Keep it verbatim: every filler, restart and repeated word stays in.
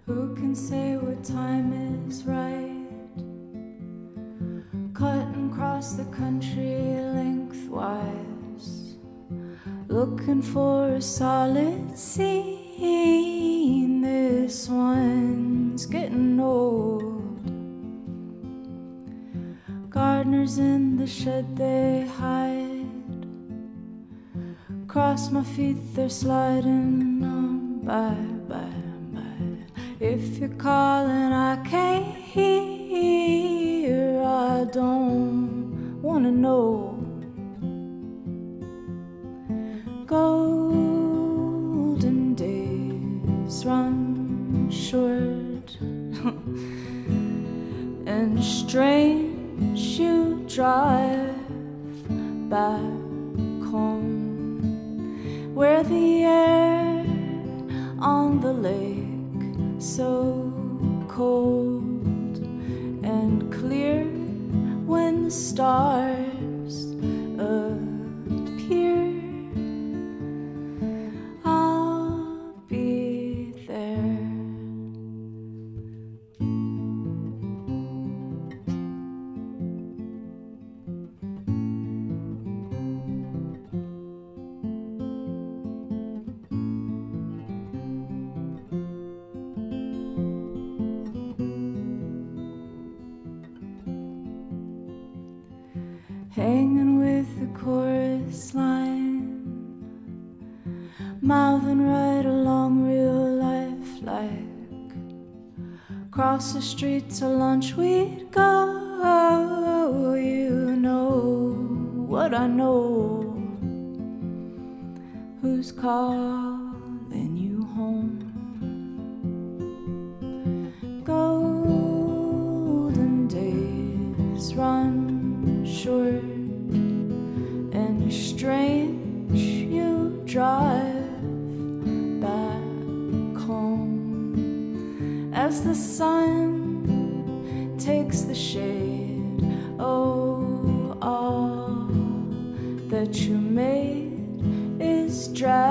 Who can say what time is right? Cutting across the country lengthwise, looking for a solid scene. This one's getting old. Gardeners in the shed, they hide. Across my feet, they're sliding on by, by, by. If you're calling, I can't hear. I don't wanna know. Golden days run short, and strange you drive back home, where the air on the lake so cold and clear when the stars appear. I'll be there. Hanging with the chorus line, mouthing right along real life like across the street to lunch we'd go. You know what I know. Who's calling you home? Golden days run short, and strange you drive back home as the sun takes the shade. Oh, all that you made is dry.